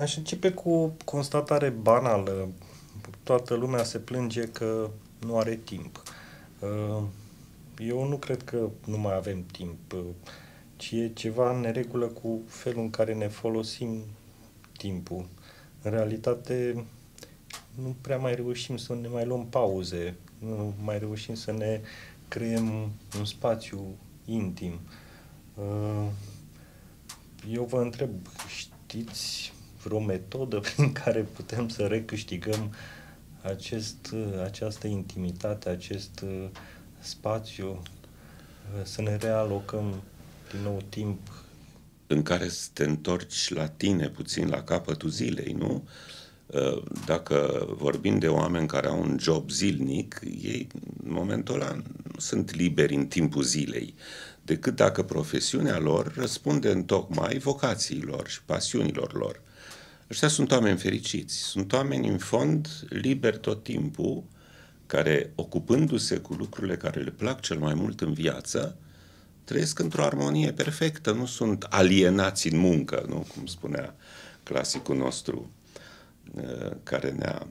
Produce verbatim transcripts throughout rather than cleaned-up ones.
Aș începe cu o constatare banală. Toată lumea se plânge că nu are timp. Uh, Eu nu cred că nu mai avem timp, uh, ci e ceva în neregulă cu felul în care ne folosim timpul. În realitate, nu prea mai reușim să ne mai luăm pauze, nu mai reușim să ne creăm un spațiu intim. Uh, Eu vă întreb, știți vreo metodă prin care putem să recâștigăm acest, această intimitate, acest uh, spațiu, uh, să ne realocăm din nou timp? În care să te întorci la tine puțin la capătul zilei, nu? Dacă vorbim de oameni care au un job zilnic, ei în momentul ăla nu sunt liberi în timpul zilei, decât dacă profesiunea lor răspunde întocmai vocațiilor și pasiunilor lor. Ăștia sunt oameni fericiți, sunt oameni în fond liberi tot timpul, care, ocupându-se cu lucrurile care le plac cel mai mult în viață, trăiesc într-o armonie perfectă, nu sunt alienați în muncă, nu? Cum spunea clasicul nostru, care ne-a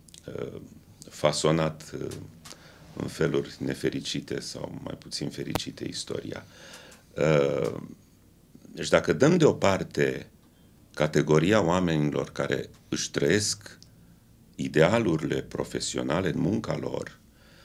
fasonat în feluri nefericite sau mai puțin fericite istoria. Deci dacă dăm deoparte categoria oamenilor care își trăiesc idealurile profesionale în munca lor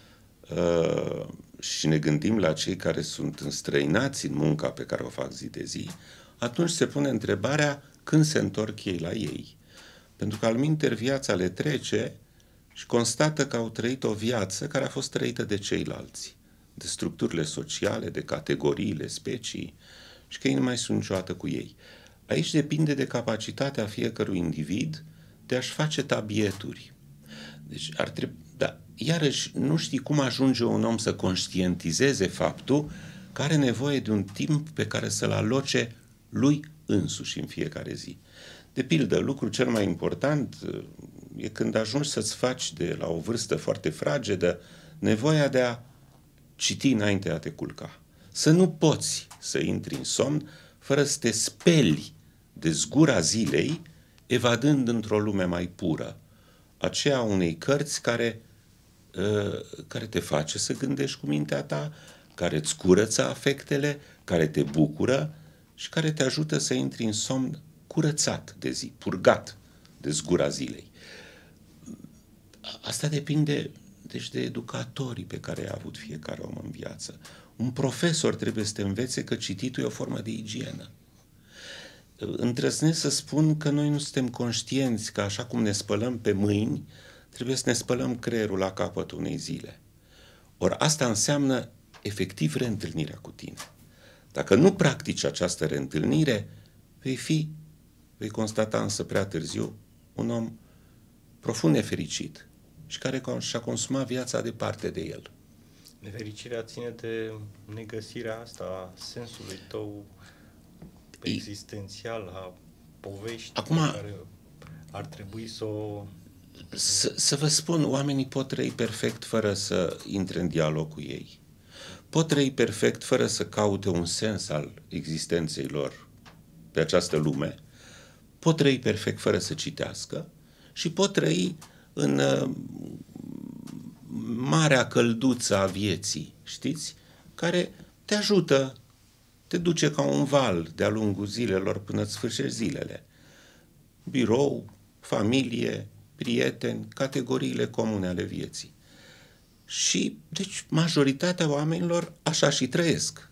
și ne gândim la cei care sunt înstrăinați în munca pe care o fac zi de zi, atunci se pune întrebarea când se întorc ei la ei. Pentru că alminteri viața le trece și constată că au trăit o viață care a fost trăită de ceilalți, de structurile sociale, de categoriile, specii, și că ei nu mai sunt niciodată cu ei. Aici depinde de capacitatea fiecărui individ de a-și face tabieturi. Deci ar trebui, dar iarăși nu știi cum ajunge un om să conștientizeze faptul că are nevoie de un timp pe care să-l aloce lui însuși în fiecare zi. De pildă, lucrul cel mai important e când ajungi să-ți faci de la o vârstă foarte fragedă nevoia de a citi înainte de a te culca. Să nu poți să intri în somn fără să te speli de zgura zilei, evadând într-o lume mai pură, aceea unei cărți care, uh, care te face să gândești cu mintea ta, care îți curăță afectele, care te bucură și care te ajută să intri în somn curățat de zi, purgat de zgura zilei. Asta depinde, deci, de educatorii pe care i-a avut fiecare om în viață. Un profesor trebuie să te învețe că cititul e o formă de igienă. Îndrăznesc să spun că noi nu suntem conștienți că așa cum ne spălăm pe mâini, trebuie să ne spălăm creierul la capătul unei zile. Ori asta înseamnă efectiv reîntâlnirea cu tine. Dacă nu practici această reîntâlnire, vei fi, vei constata însă prea târziu, un om profund nefericit și care și-a consumat viața departe de el. Nefericirea ține de negăsirea asta a sensului tău existențial, a poveștii Acum, pe care ar trebui să o... Să, să vă spun, oamenii pot trăi perfect fără să intre în dialog cu ei. Pot trăi perfect fără să caute un sens al existenței lor pe această lume. Pot trăi perfect fără să citească și pot trăi în uh, marea călduță a vieții, știți? Care te ajută, te duce ca un val de-a lungul zilelor până îți sfârșești zilele. Birou, familie, prieteni, categoriile comune ale vieții. Și, deci, majoritatea oamenilor așa și trăiesc.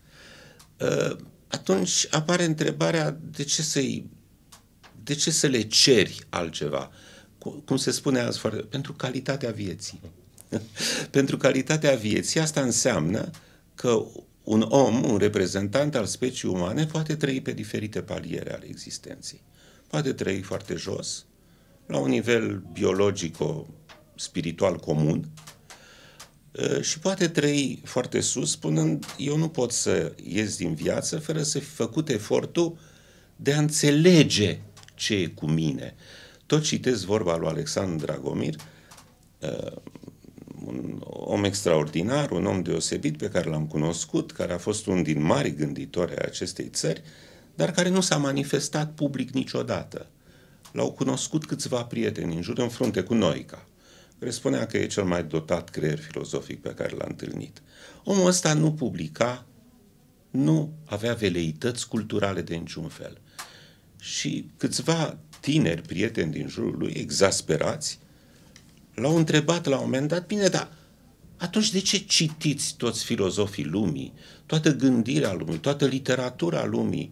Atunci apare întrebarea de ce să-i, de ce să le ceri altceva? Cum se spune azi foarte... Pentru calitatea vieții. Pentru calitatea vieții, asta înseamnă că un om, un reprezentant al speciei umane, poate trăi pe diferite paliere ale existenței. Poate trăi foarte jos, la un nivel biologico-spiritual comun, și poate trăi foarte sus, spunând, eu nu pot să ies din viață fără să fi făcut efortul de a înțelege ce e cu mine. Tot citesc vorba lui Alexandru Dragomir, un om extraordinar, un om deosebit pe care l-am cunoscut, care a fost unul din mari gânditori ai acestei țări, dar care nu s-a manifestat public niciodată. l-au cunoscut câțiva prieteni în jur, în frunte cu Noica, care spunea că e cel mai dotat creier filozofic pe care l-a întâlnit. Omul ăsta nu publica, nu avea veleități culturale de niciun fel. Și câțiva tineri prieteni din jurul lui, exasperați, l-au întrebat la un moment dat: bine, dar atunci de ce citiți toți filozofii lumii, toată gândirea lumii, toată literatura lumii?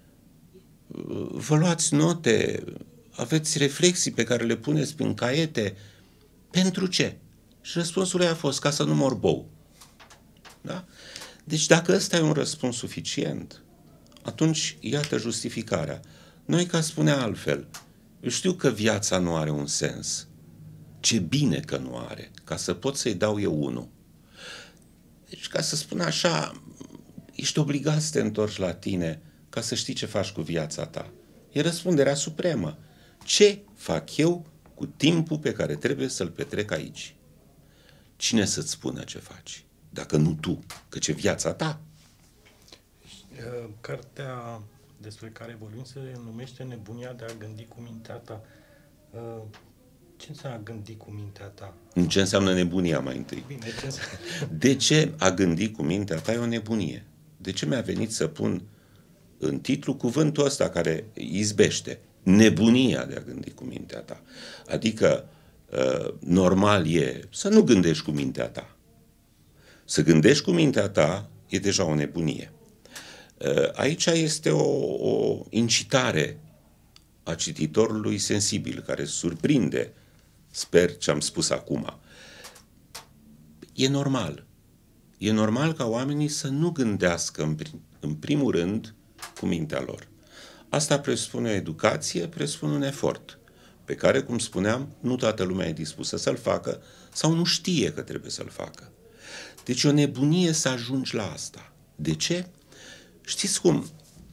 Vă luați note, aveți reflexii pe care le puneți prin caiete. Pentru ce? Și răspunsul ei a fost: ca să nu mor bou. Da? Deci dacă ăsta e un răspuns suficient, atunci iată justificarea. Noica spunea altfel: eu știu că viața nu are un sens. Ce bine că nu are, ca să pot să-i dau eu unul. Deci, ca să spun așa, ești obligat să te întorci la tine ca să știi ce faci cu viața ta. E răspunderea supremă. Ce fac eu cu timpul pe care trebuie să-l petrec aici? Cine să-ți spună ce faci? Dacă nu tu, căci e viața ta. Cartea despre care vorbim se numește Nebunia de a gândi cu mintea ta. Ce înseamnă a gândi cu mintea ta? Ce înseamnă nebunia mai întâi? Bine, ce înseamnă? De ce a gândi cu mintea ta e o nebunie? De ce mi-a venit să pun în titlu cuvântul ăsta care izbește? Nebunia de a gândi cu mintea ta. Adică, normal e să nu gândești cu mintea ta. Să gândești cu mintea ta e deja o nebunie. Aici este o, o incitare a cititorului sensibil, care surprinde, sper, ce am spus acum. E normal. E normal ca oamenii să nu gândească în, prim, în primul rând cu mintea lor. Asta presupune o educație, presupune un efort, pe care, cum spuneam, nu toată lumea e dispusă să-l facă sau nu știe că trebuie să-l facă. Deci e o nebunie să ajungi la asta. De ce? Știți cum?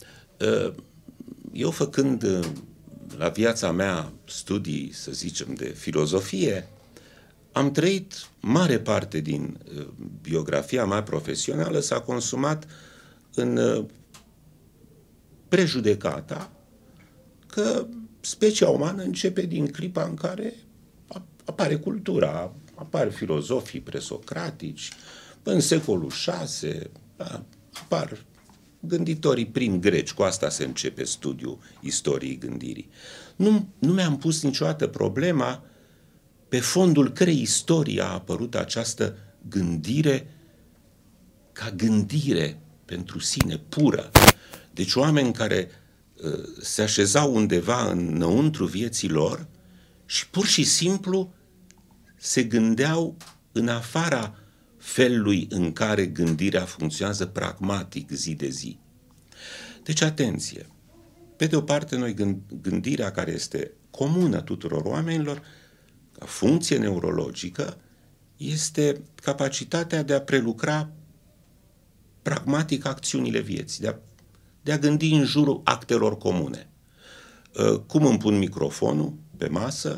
Eu făcând la viața mea studii, să zicem, de filozofie, am trăit mare parte din biografia mea profesională, s-a consumat în prejudecata că specia umană începe din clipa în care apare cultura, apar filozofii presocratici, în secolul șase apar gânditorii prim greci, cu asta se începe studiul istoriei gândirii. Nu, nu mi-am pus niciodată problema pe fondul cărei istorie a apărut această gândire ca gândire pentru sine, pură. Deci oameni care uh, se așezau undeva înăuntru vieții lor și pur și simplu se gândeau în afara felului în care gândirea funcționează pragmatic zi de zi. Deci, atenție! Pe de o parte, noi gândirea care este comună tuturor oamenilor, ca funcție neurologică, este capacitatea de a prelucra pragmatic acțiunile vieții, de a, de a gândi în jurul actelor comune. Cum îmi pun microfonul pe masă,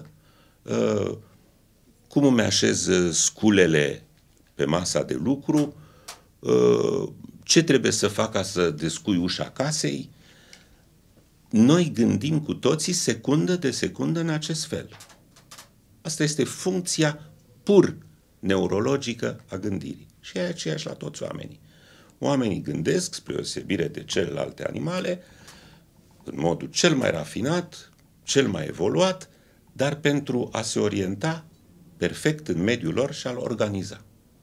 cum îmi așez sculele pe masa de lucru, ce trebuie să fac ca să descui ușa casei. Noi gândim cu toții secundă de secundă în acest fel. Asta este funcția pur neurologică a gândirii. Și e aceeași la toți oamenii. Oamenii gândesc, spre deosebire de celelalte animale, în modul cel mai rafinat, cel mai evoluat, dar pentru a se orienta perfect în mediul lor și a-l organiza.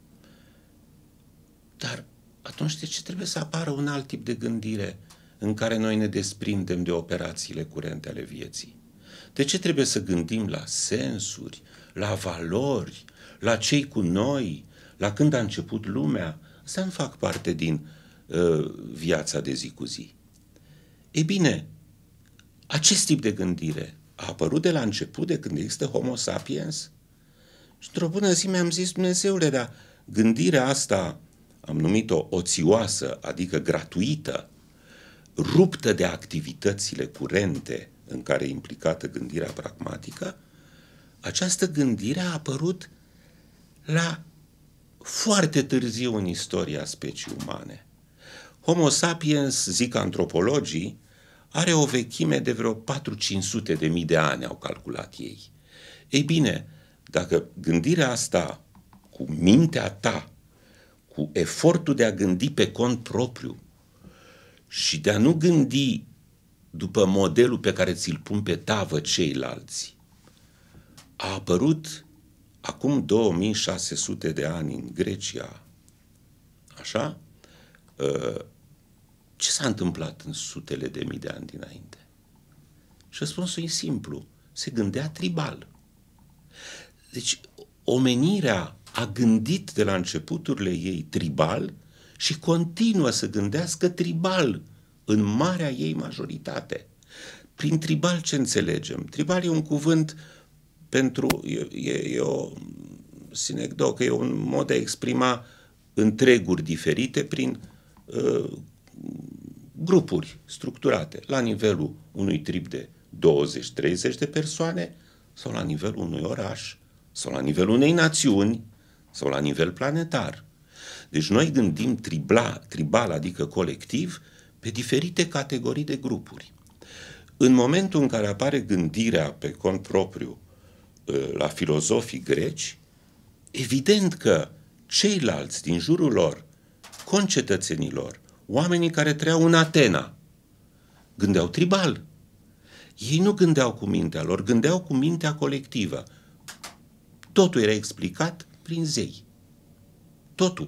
Dar atunci de ce trebuie să apară un alt tip de gândire în care noi ne desprindem de operațiile curente ale vieții? De ce trebuie să gândim la sensuri, la valori, la cei cu noi, la când a început lumea? Astea nu fac parte din uh, viața de zi cu zi. Ei bine, acest tip de gândire a apărut de la început, de când există Homo sapiens? Și într-o bună zi mi-am zis: Dumnezeule, dar gândirea asta, am numit-o oțioasă, adică gratuită, ruptă de activitățile curente în care e implicată gândirea pragmatică, această gândire a apărut la foarte târziu în istoria speciei umane. Homo sapiens, zic antropologii, are o vechime de vreo patru-cinci sute de mii de ani, au calculat ei. Ei bine, dacă gândirea asta cu mintea ta, cu efortul de a gândi pe cont propriu și de a nu gândi după modelul pe care ți-l pun pe tavă ceilalți, a apărut acum două mii șase sute de ani în Grecia. Așa? Ce s-a întâmplat în sutele de mii de ani dinainte? Și răspunsul e simplu. Se gândea tribal. Deci, omenirea a gândit de la începuturile ei tribal și continuă să gândească tribal în marea ei majoritate. Prin tribal ce înțelegem? Tribal e un cuvânt pentru, e, e, e o sinecdocă, e un mod de a exprima întreguri diferite prin uh, grupuri structurate, la nivelul unui trib de douăzeci treizeci de persoane sau la nivelul unui oraș sau la nivelul unei națiuni sau la nivel planetar. Deci noi gândim tribla, tribal, adică colectiv, pe diferite categorii de grupuri. În momentul în care apare gândirea pe cont propriu la filozofii greci, evident că ceilalți din jurul lor, concetățenilor, oamenii care trăiau în Atena, gândeau tribal. Ei nu gândeau cu mintea lor, gândeau cu mintea colectivă. Totul era explicat prin zei. Totul.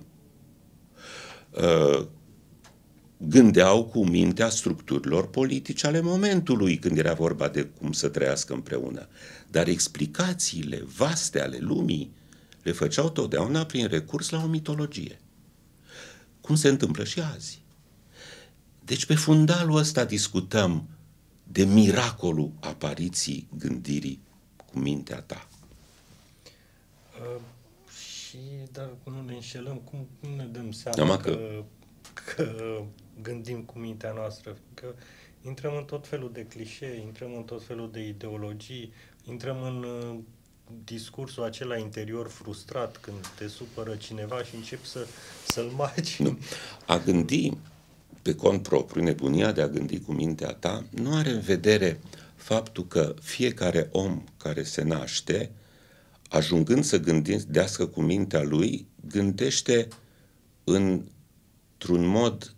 Gândeau cu mintea structurilor politice ale momentului când era vorba de cum să trăiască împreună. Dar explicațiile vaste ale lumii le făceau totdeauna prin recurs la o mitologie. Cum se întâmplă și azi. Deci pe fundalul ăsta discutăm de miracolul apariției gândirii cu mintea ta. Uh, și, dar nu ne înșelăm, cum, cum ne dăm seama că, că, că gândim cu mintea noastră? Că intrăm în tot felul de clișee, intrăm în tot felul de ideologii, intrăm în uh, discursul acela interior frustrat când te supără cineva și începi să, să-l marci. Nu. A gândi pe cont propriu, nebunia de a gândi cu mintea ta, nu are în vedere faptul că fiecare om care se naște, ajungând să gândească cu mintea lui, gândește într-un mod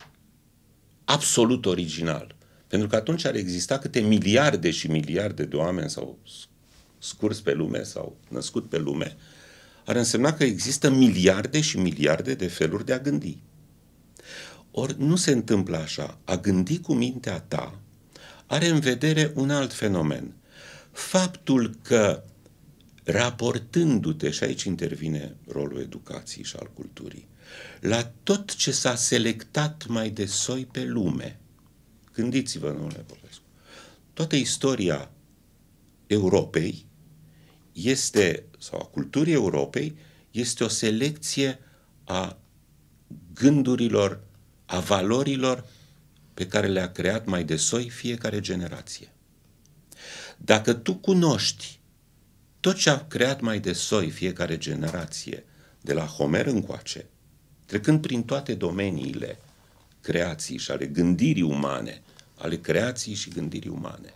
absolut original. Pentru că atunci ar exista câte miliarde și miliarde de oameni sau scurs pe lume sau născut pe lume, ar însemna că există miliarde și miliarde de feluri de a gândi. Ori nu se întâmplă așa. A gândi cu mintea ta are în vedere un alt fenomen. Faptul că raportându-te, și aici intervine rolul educației și al culturii, la tot ce s-a selectat mai de soi pe lume, gândiți-vă, domnule Popescu, toată istoria Europei este, sau a culturii Europei, este o selecție a gândurilor, a valorilor pe care le-a creat mai de soi fiecare generație. Dacă tu cunoști tot ce a creat mai de soi fiecare generație, de la Homer încoace, trecând prin toate domeniile creației și ale gândirii umane, ale creației și gândirii umane,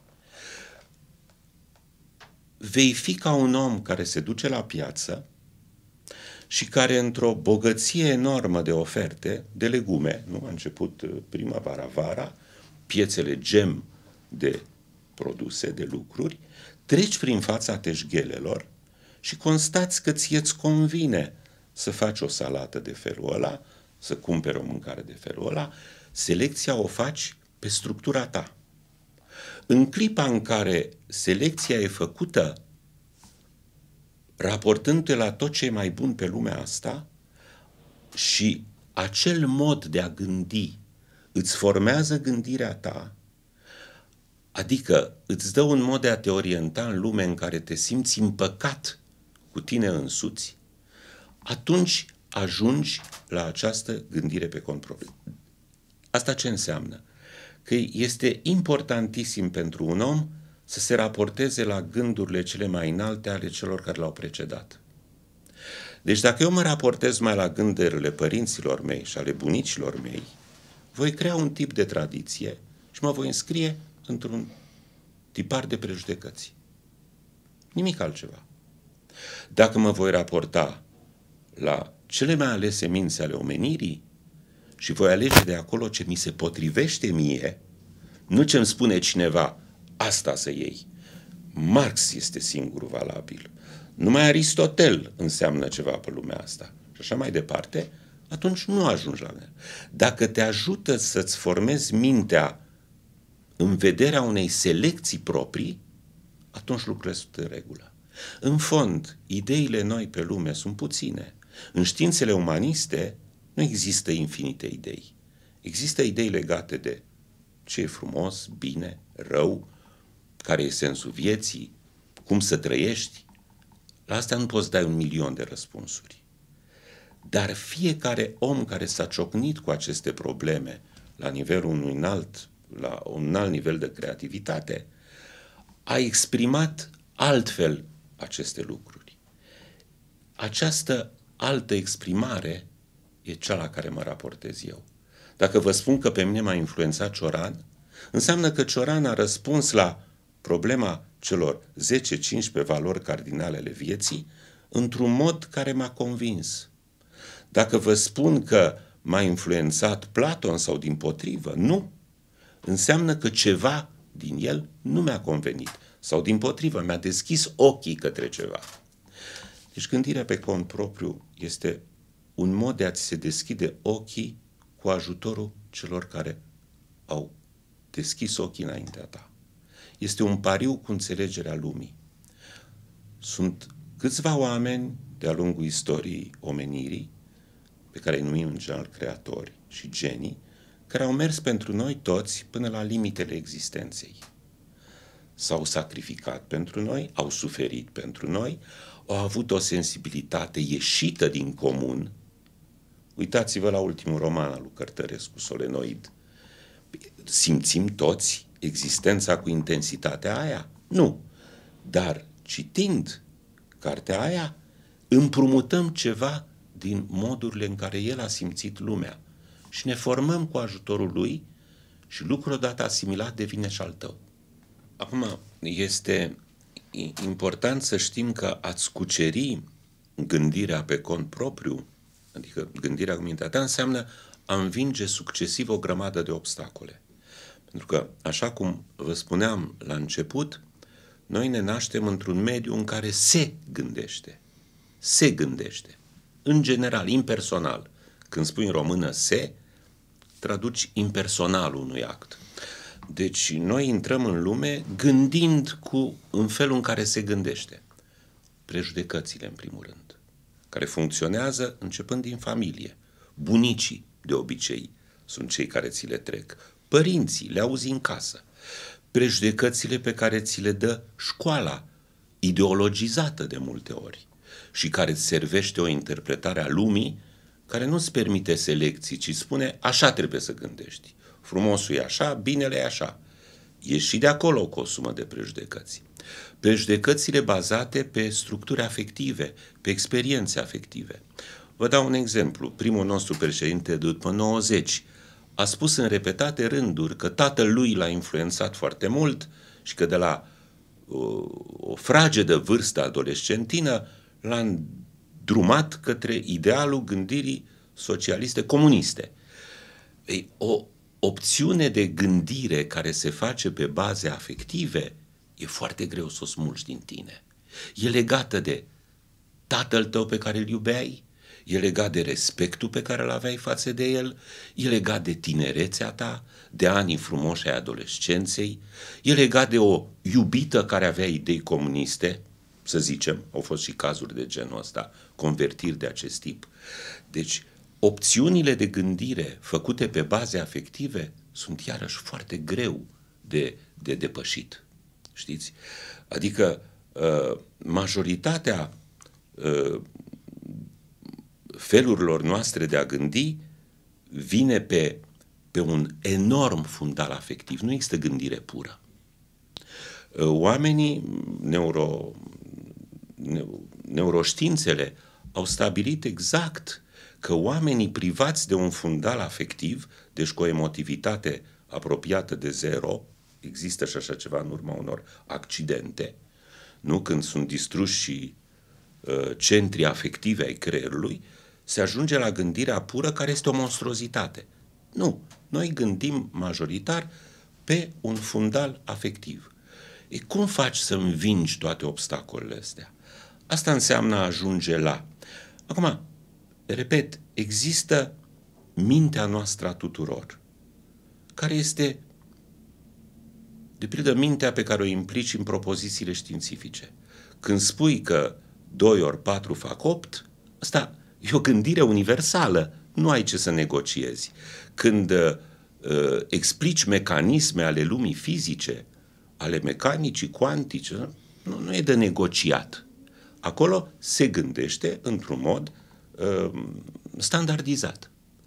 vei fi ca un om care se duce la piață și care într-o bogăție enormă de oferte, de legume, nu a început primăvara, vara, piețele gem de produse, de lucruri, treci prin fața teșghelelor și constați că ție-ți convine să faci o salată de felul ăla, să cumperi o mâncare de felul ăla, selecția o faci pe structura ta. În clipa în care selecția e făcută raportându-te la tot ce e mai bun pe lumea asta și acel mod de a gândi îți formează gândirea ta, adică îți dă un mod de a te orienta în lume în care te simți împăcat cu tine însuți, atunci ajungi la această gândire pe cont propriu. Asta ce înseamnă? Că este importantisim pentru un om să se raporteze la gândurile cele mai înalte ale celor care l-au precedat. Deci dacă eu mă raportez mai la gândurile părinților mei și ale bunicilor mei, voi crea un tip de tradiție și și mă voi înscrie într-un tipar de prejudecăți. Nimic altceva. Dacă mă voi raporta la cele mai alese minți ale omenirii și voi alege de acolo ce mi se potrivește mie, nu ce îmi spune cineva, asta să iei. Marx este singurul valabil. Numai Aristotel înseamnă ceva pe lumea asta. Și așa mai departe, atunci nu ajungi la mine. Dacă te ajută să-ți formezi mintea în vederea unei selecții proprii, atunci lucrurile sunt în regulă. În fond, ideile noi pe lume sunt puține. În științele umaniste nu există infinite idei. Există idei legate de ce e frumos, bine, rău, care e sensul vieții, cum să trăiești. La astea nu poți da un milion de răspunsuri. Dar fiecare om care s-a ciocnit cu aceste probleme la nivelul unui înalt, la un alt nivel de creativitate, a exprimat altfel aceste lucruri. Această altă exprimare e cea la care mă raportez eu. Dacă vă spun că pe mine m-a influențat Cioran, înseamnă că Cioran a răspuns la problema celor zece cincisprezece valori cardinale ale vieții într-un mod care m-a convins. Dacă vă spun că m-a influențat Platon sau dimpotrivă, nu. Înseamnă că ceva din el nu mi-a convenit sau dimpotrivă mi-a deschis ochii către ceva. Deci gândirea pe cont propriu este un mod de a-ți se deschide ochii cu ajutorul celor care au deschis ochii înaintea ta. Este un pariu cu înțelegerea lumii. Sunt câțiva oameni de-a lungul istoriei omenirii, pe care îi numim în general creatori și genii, care au mers pentru noi toți până la limitele existenței. S-au sacrificat pentru noi, au suferit pentru noi, au avut o sensibilitate ieșită din comun. Uitați-vă la ultimul roman al lui Cărtărescu, Solenoid. Simțim toți existența cu intensitatea aia? Nu. Dar citind cartea aia, împrumutăm ceva din modurile în care el a simțit lumea și ne formăm cu ajutorul lui și lucrul odată asimilat devine și al tău. Acum, este important să știm că a-ți cuceri gândirea pe cont propriu, adică gândirea cu mintea ta, înseamnă a învinge succesiv o grămadă de obstacole. Pentru că, așa cum vă spuneam la început, noi ne naștem într-un mediu în care se gândește. Se gândește. În general, impersonal. Când spui în română se, traduci impersonal unui act. Deci noi intrăm în lume gândind cu, în felul în care se gândește. Prejudecățile, în primul rând, care funcționează începând din familie. Bunicii, de obicei, sunt cei care ți le trec. Părinții, le auzi în casă. Prejudecățile pe care ți le dă școala, ideologizată de multe ori, și care îți servește o interpretare a lumii care nu-ți permite selecții, ci spune așa trebuie să gândești. Frumosul e așa, binele e așa. E și de acolo cu o sumă de prejudecăți. Prejudecățile bazate pe structuri afective, pe experiențe afective. Vă dau un exemplu. Primul nostru președinte după nouăzeci a spus în repetate rânduri că tatăl lui l-a influențat foarte mult și că de la o, o fragedă vârstă adolescentină l-a îndrumat către idealul gândirii socialiste comuniste. Ei, o opțiune de gândire care se face pe baze afective e foarte greu să o smulgi din tine. E legată de tatăl tău pe care îl iubeai, e legat de respectul pe care îl aveai față de el, e legat de tinerețea ta, de anii frumoși ai adolescenței, e legat de o iubită care avea idei comuniste, să zicem, au fost și cazuri de genul ăsta, convertiri de acest tip. Deci, opțiunile de gândire făcute pe baze afective sunt iarăși foarte greu de, de depășit. Știți? Adică majoritatea felurilor noastre de a gândi vine pe, pe un enorm fundal afectiv. Nu există gândire pură. Oamenii, neuro, neuroștiințele au stabilit exact că oamenii privați de un fundal afectiv, deci cu o emotivitate apropiată de zero, există și așa ceva în urma unor accidente, nu? Când sunt distruși și uh, centrii afective ai creierului, se ajunge la gândirea pură, care este o monstruozitate. Nu, noi gândim majoritar pe un fundal afectiv. E, cum faci să învingi toate obstacolele astea? Asta înseamnă a ajunge la... Acum, repet, există mintea noastră a tuturor, care este, de pildă, mintea pe care o implici în propozițiile științifice. Când spui că doi ori patru fac opt, asta e o gândire universală, nu ai ce să negociezi. Când uh, explici mecanisme ale lumii fizice, ale mecanicii cuantice, nu, nu e de negociat. Acolo se gândește într-un mod uh, standardizat.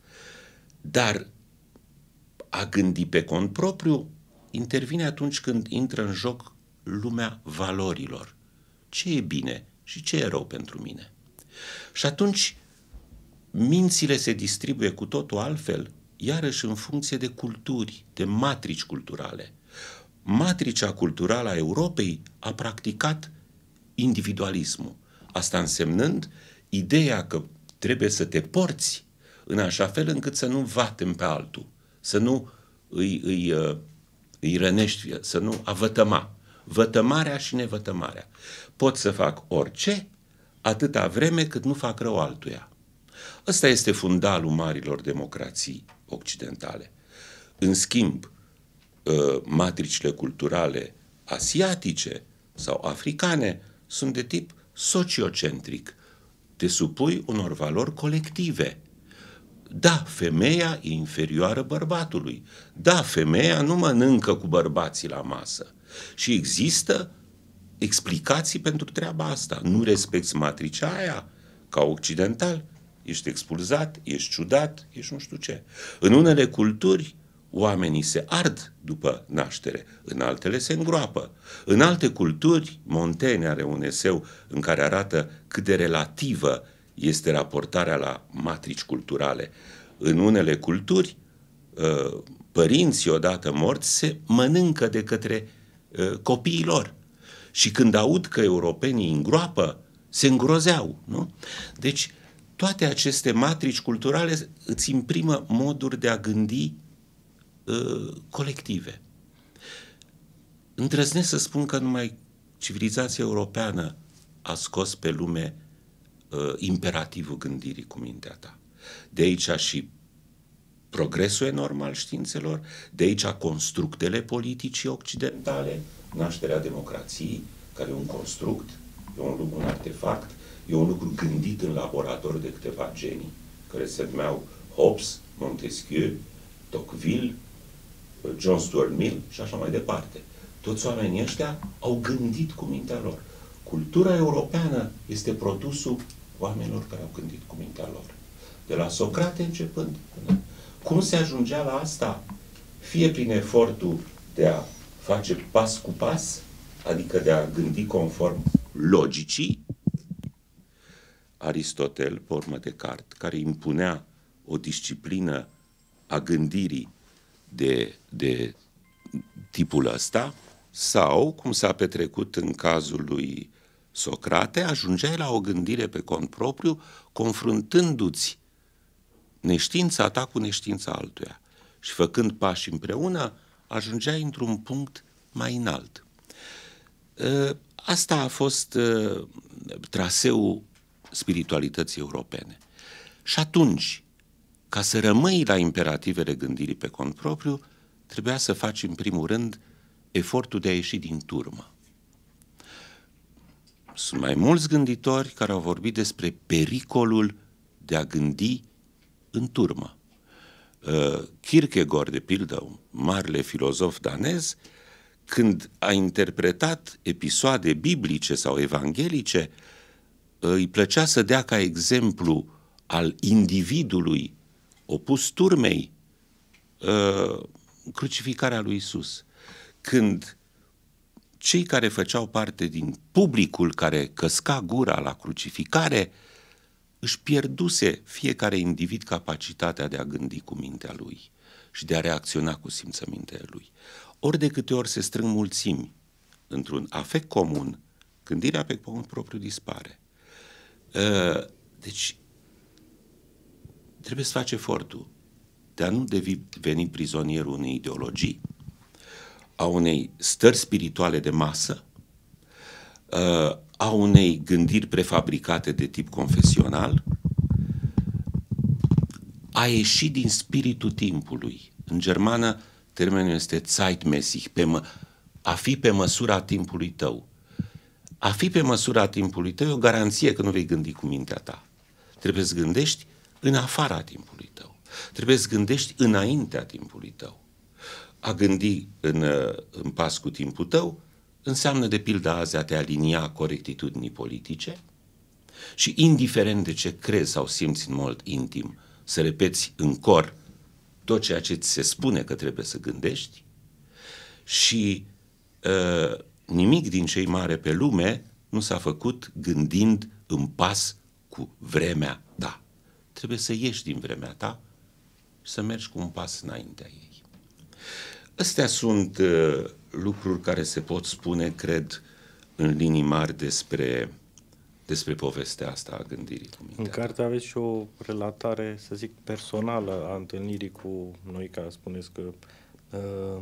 Dar a gândi pe cont propriu intervine atunci când intră în joc lumea valorilor. Ce e bine și ce e rău pentru mine? Și atunci mințile se distribuie cu totul altfel, iarăși în funcție de culturi, de matrici culturale. Matricea culturală a Europei a practicat individualismul. Asta însemnând ideea că trebuie să te porți în așa fel încât să nu vatem pe altul, să nu îi, îi, îi rănești, să nu avătăma. Vătămarea și nevătămarea. Pot să fac orice, atâta vreme cât nu fac rău altuia. Ăsta este fundalul marilor democrații occidentale. În schimb, matricile culturale asiatice sau africane sunt de tip sociocentric. Te supui unor valori colective. Da, femeia e inferioară bărbatului. Da, femeia nu mănâncă cu bărbații la masă. Și există explicații pentru treaba asta. Nu respecti matricea aia, ca occidental, ești expulzat, ești ciudat, ești nu știu ce. În unele culturi, oamenii se ard după naștere, în altele se îngroapă. În alte culturi, Montaigne are un eseu în care arată cât de relativă este raportarea la matrici culturale. În unele culturi, părinții odată morți se mănâncă de către copiii lor. Și când aud că europenii îngroapă, se îngrozeau, nu? Deci, toate aceste matrici culturale îți imprimă moduri de a gândi uh, colective. Îndrăznesc să spun că numai civilizația europeană a scos pe lume uh, imperativul gândirii cu mintea ta. De aici și progresul enorm al științelor, de aici constructele politicii occidentale, nașterea democrației, care e un construct, e un lucru, un artefact, e un lucru gândit în laborator de câteva genii, care se numeau Hobbes, Montesquieu, Tocqueville, John Stuart Mill și așa mai departe. Toți oamenii ăștia au gândit cu mintea lor. Cultura europeană este produsul oamenilor care au gândit cu mintea lor. De la Socrate începând. Cum se ajungea la asta? Fie prin efortul de a face pas cu pas, adică de a gândi conform logicii, Aristotel, pe urmă Descartes, care impunea o disciplină a gândirii de, de tipul ăsta, sau, cum s-a petrecut în cazul lui Socrate, ajungeai la o gândire pe cont propriu, confruntându-ți neștiința ta cu neștiința altuia. Și făcând pași împreună, ajungeai într-un punct mai înalt. Asta a fost traseul spiritualității europene. Și atunci, ca să rămâi la imperativele gândirii pe cont propriu, trebuia să faci în primul rând efortul de a ieși din turmă. Sunt mai mulți gânditori care au vorbit despre pericolul de a gândi în turmă. Kierkegaard, de pildă, marele filozof danez, când a interpretat episoade biblice sau evanghelice, îi plăcea să dea ca exemplu al individului opus turmei crucificarea lui Iisus. Când cei care făceau parte din publicul care căsca gura la crucificare își pierduse fiecare individ capacitatea de a gândi cu mintea lui. și de a reacționa cu simțămintele lui. Ori de câte ori se strâng mulțimi într-un afect comun, gândirea pe cont propriu dispare. Deci, trebuie să faci efortul de a nu deveni prizonierul unei ideologii, a unei stări spirituale de masă, a unei gândiri prefabricate de tip confesional, a ieși din spiritul timpului. În germană, termenul este Zeitmäßig, pe mă, a fi pe măsura timpului tău. A fi pe măsura timpului tău e o garanție că nu vei gândi cu mintea ta. Trebuie să gândești în afara timpului tău. Trebuie să gândești înaintea timpului tău. A gândi în, în pas cu timpul tău înseamnă, de pildă, azi a te alinia corectitudinii politice și, indiferent de ce crezi sau simți în mod intim, să repeți în cor tot ceea ce ți se spune că trebuie să gândești și uh, nimic din cei mari pe lume nu s-a făcut gândind în pas cu vremea ta. Trebuie să ieși din vremea ta și să mergi cu un pas înaintea ei. Astea sunt uh, lucruri care se pot spune, cred, în linii mari despre, despre povestea asta a gândirii cu mintea. În carte aveți și o relatare, să zic, personală a întâlnirii cu Noica. Spuneți că uh,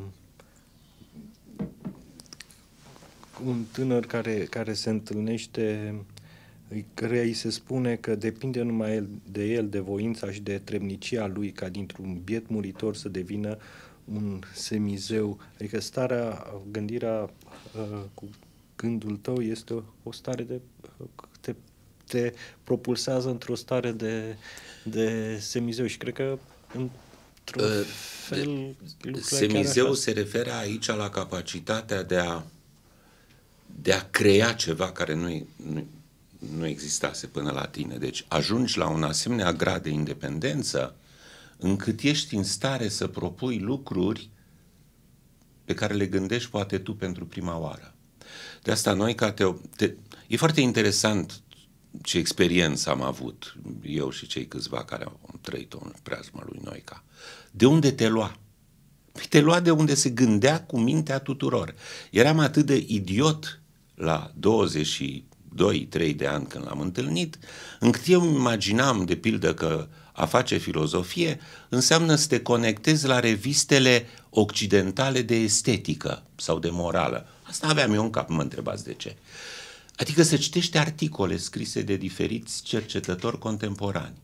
un tânăr care, care se întâlnește, căreia îi se spune că depinde numai el, de el, de voința și de trebnicia lui, ca dintr-un biet muritor să devină un semizeu. Adică starea, gândirea uh, cu gândul tău este o, o stare de... Te, te propulsează într-o stare de, de semizeu și cred că într-un uh, fel... Semizeu se referă aici la capacitatea de a de a crea ceva care nu, nu, nu existase până la tine. Deci ajungi la un asemenea grad de independență încât ești în stare să propui lucruri pe care le gândești poate tu pentru prima oară. De asta noi, ca te, te, e foarte interesant ce experiență am avut, eu și cei câțiva care au trăit-o în preajma lui Noica. De unde te lua? Te lua de unde se gândea cu mintea tuturor. Eram atât de idiot la douăzeci și doi trei de ani când l-am întâlnit, încât eu îmi imaginam, de pildă, că a face filozofie înseamnă să te conectezi la revistele occidentale de estetică sau de morală. Asta aveam eu în cap, mă întrebați de ce. Adică să citești articole scrise de diferiți cercetători contemporani.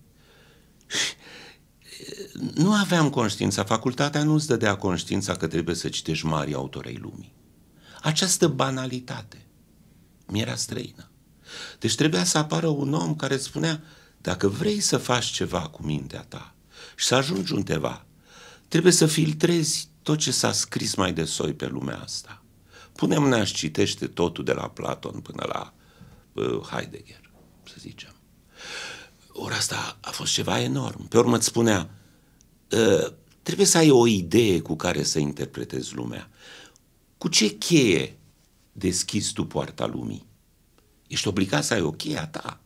Nu aveam conștiința, facultatea nu îți dădea conștiința că trebuie să citești mari autori ai lumii. Această banalitate mi-era străină. Deci trebuia să apară un om care îți spunea, dacă vrei să faci ceva cu mintea ta și să ajungi undeva, trebuie să filtrezi tot ce s-a scris mai de soi pe lumea asta. Pune mâna și citește totul de la Platon până la uh, Heidegger, să zicem. Ori asta a fost ceva enorm. Pe urmă îți spunea, uh, trebuie să ai o idee cu care să interpretezi lumea. Cu ce cheie deschizi tu poarta lumii? Ești obligat să ai o cheie a ta.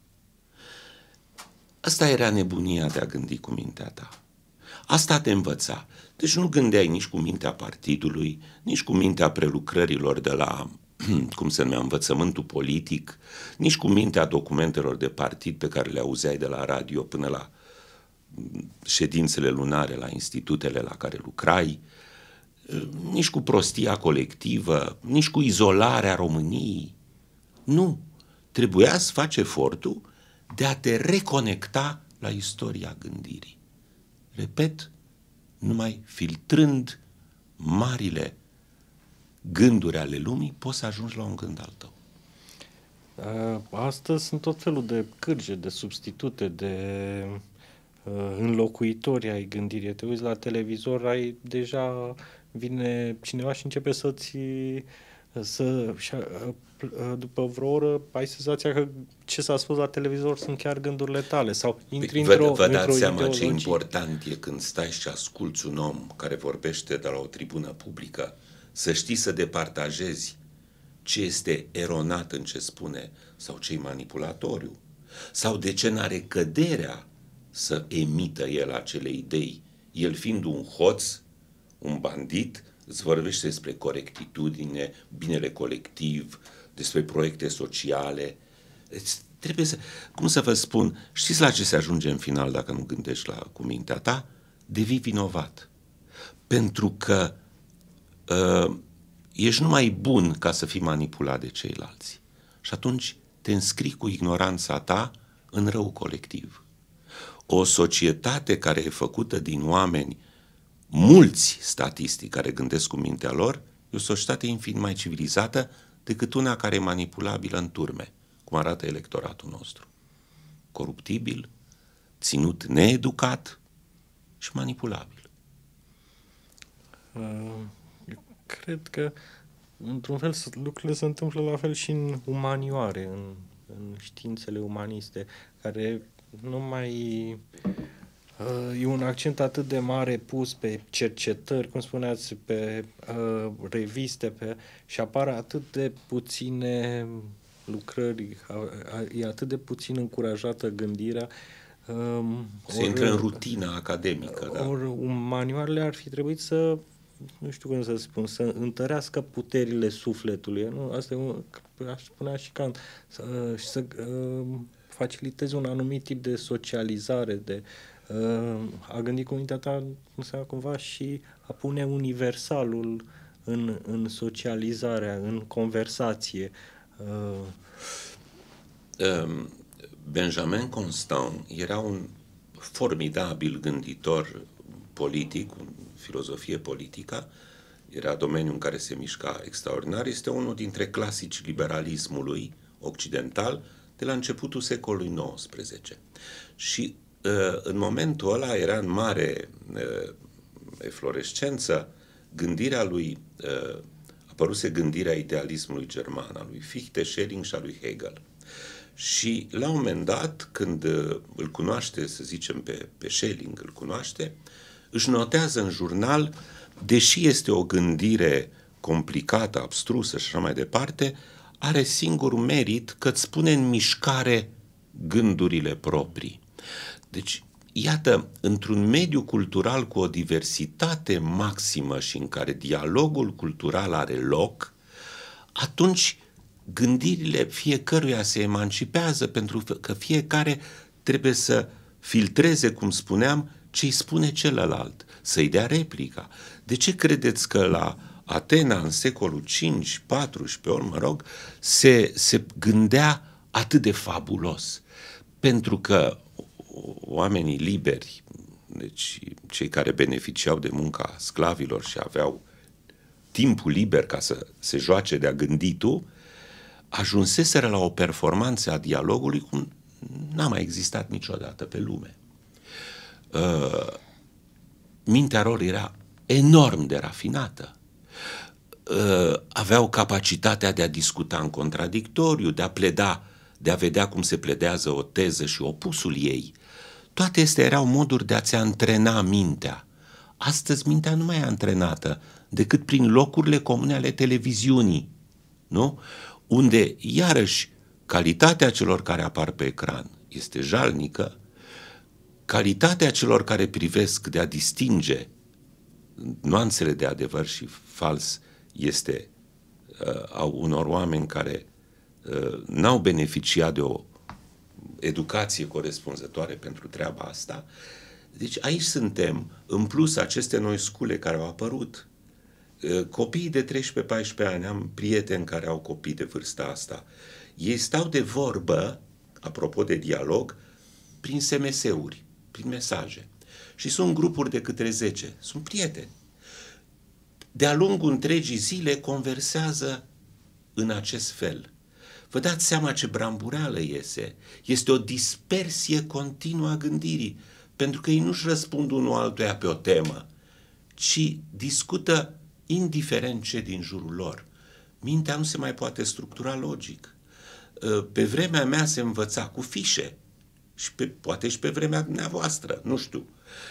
Asta era nebunia de a gândi cu mintea ta. Asta te învăța. Deci nu gândeai nici cu mintea partidului, nici cu mintea prelucrărilor de la, cum se numea, învățământul politic, nici cu mintea documentelor de partid pe care le auzeai de la radio până la ședințele lunare la institutele la care lucrai, nici cu prostia colectivă, nici cu izolarea României. Nu. Trebuia să faci efortul de a te reconecta la istoria gândirii. Repet, numai filtrând marile gânduri ale lumii, poți să ajungi la un gând al tău. Astăzi sunt tot felul de cârje, de substitute, de uh, înlocuitori ai gândirii. Te uiți la televizor, ai deja vine cineva și începe să-ți să, după vreo oră ai senzația că ce s-a spus la televizor sunt chiar gândurile tale sau intri vă, într-o vă dați într-o seama ideologie. ce important e când stai și asculți un om care vorbește de la o tribună publică, să știi să departajezi ce este eronat în ce spune sau ce e manipulatoriu sau de ce n-are căderea să emită el acele idei, el fiind un hoț Un bandit îți vorbește despre corectitudine, binele colectiv, despre proiecte sociale. Îți trebuie să, cum să vă spun, știți la ce se ajunge în final dacă nu gândești la cu mintea ta? Devii vinovat. Pentru că uh, ești numai bun ca să fii manipulat de ceilalți. Și atunci te înscrii cu ignoranța ta în rău colectiv. O societate care e făcută din oameni, mulți statistic care gândesc cu mintea lor, e o societate infinit mai civilizată decât una care e manipulabilă în turme, cum arată electoratul nostru. Coruptibil, ținut needucat și manipulabil. Eu cred că, într-un fel, lucrurile se întâmplă la fel și în umanioare, în, în științele umaniste, care nu mai e un accent atât de mare pus pe cercetări, cum spuneați, pe uh, reviste, pe, și apar atât de puține lucrări, e atât de puțin încurajată gândirea. Um, Se or, intră în rutina academică. Da. Ori manualele ar fi trebuit să, nu știu cum să spun, să întărească puterile sufletului. Nu? Asta e, aș spunea și Kant, să, să uh, faciliteze un anumit tip de socializare, de a gândi cu mintea ta înseamnă cumva și a pune universalul în, în socializarea, în conversație. Benjamin Constant era un formidabil gânditor politic, în filozofie politică, era domeniul în care se mișca extraordinar, este unul dintre clasici liberalismului occidental de la începutul secolului nouăsprezece. Și în momentul ăla era în mare uh, eflorescență gândirea lui, uh, apăruse gândirea idealismului german, a lui Fichte, Schelling și a lui Hegel. Și la un moment dat, când uh, îl cunoaște, să zicem, pe, pe Schelling, îl cunoaște, își notează în jurnal, deși este o gândire complicată, abstrusă și așa mai departe, are singur merit că îți pune în mișcare gândurile proprii. Deci, iată, într-un mediu cultural cu o diversitate maximă și în care dialogul cultural are loc, atunci gândirile fiecăruia se emancipează pentru că fiecare trebuie să filtreze, cum spuneam, ce îi spune celălalt, să-i dea replica. De ce credeți că la Atena, în secolul cinci, paisprezece, ori, mă rog, se, se gândea atât de fabulos? Pentru că oamenii liberi, deci cei care beneficiau de munca sclavilor și aveau timpul liber ca să se joace de-a gânditul, ajunseseră la o performanță a dialogului cum n-a mai existat niciodată pe lume. Uh, mintea lor era enorm de rafinată. Uh, aveau capacitatea de a discuta în contradictoriu, de a pleda, de a vedea cum se pledează o teză și opusul ei. Toate astea erau moduri de a-ți antrena mintea. Astăzi mintea nu mai e antrenată decât prin locurile comune ale televiziunii, nu? Unde, iarăși, calitatea celor care apar pe ecran este jalnică, calitatea celor care privesc de a distinge nuanțele de adevăr și fals este uh, a unor oameni care uh, n-au beneficiat de o educație corespunzătoare pentru treaba asta. Deci aici suntem, în plus aceste noi scule care au apărut. Copiii de treisprezece paisprezece ani, am prieteni care au copii de vârsta asta, ei stau de vorbă, apropo de dialog, prin S M S-uri, prin mesaje. Și sunt grupuri de câte zece, sunt prieteni. De-a lungul întregii zile conversează în acest fel. Vă dați seama ce brambureală iese. Este o dispersie continuă a gândirii, pentru că ei nu-și răspund unul altuia pe o temă, ci discută indiferent ce din jurul lor. Mintea nu se mai poate structura logic. Pe vremea mea se învăța cu fișe și pe, poate și pe vremea dumneavoastră, nu știu.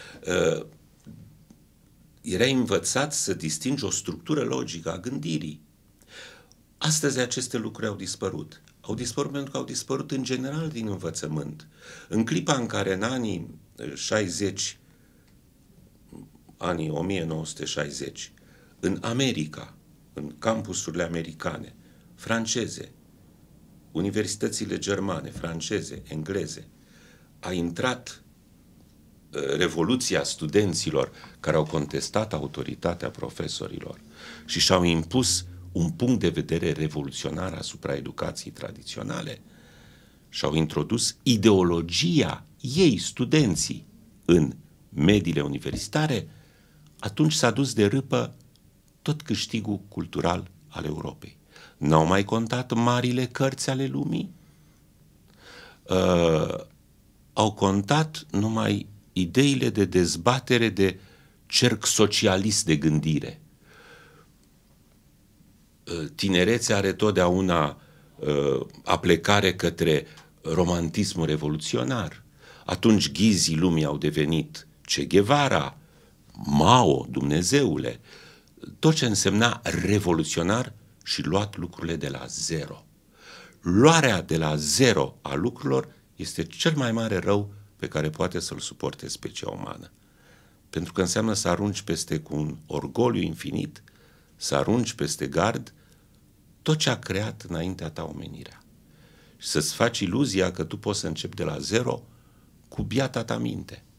Era învățat să distingi o structură logică a gândirii. Astăzi aceste lucruri au dispărut. Au dispărut pentru că au dispărut în general din învățământ. În clipa în care în anii șaizeci anii o mie nouă sute șaizeci, în America, în campusurile americane, franceze, universitățile germane, franceze, engleze, a intrat revoluția studenților care au contestat autoritatea profesorilor și și-au impus un punct de vedere revoluționar asupra educației tradiționale, și-au introdus ideologia ei, studenții, în mediile universitare, atunci s-a dus de râpă tot câștigul cultural al Europei. N-au mai contat marile cărți ale lumii, uh, au contat numai ideile de dezbatere de cerc socialist de gândire. Uh, tinerețea are totdeauna uh, aplecare către romantismul revoluționar. Atunci ghizii lumii au devenit Che Guevara, Mao, Dumnezeule, tot ce însemna revoluționar și luat lucrurile de la zero. Luarea de la zero a lucrurilor este cel mai mare rău pe care poate să-l suporte specia umană. Pentru că înseamnă să arunci peste, cu un orgoliu infinit, să arunci peste gard tot ce a creat înaintea ta omenirea. Și să-ți faci iluzia că tu poți să începi de la zero cu biata ta minte.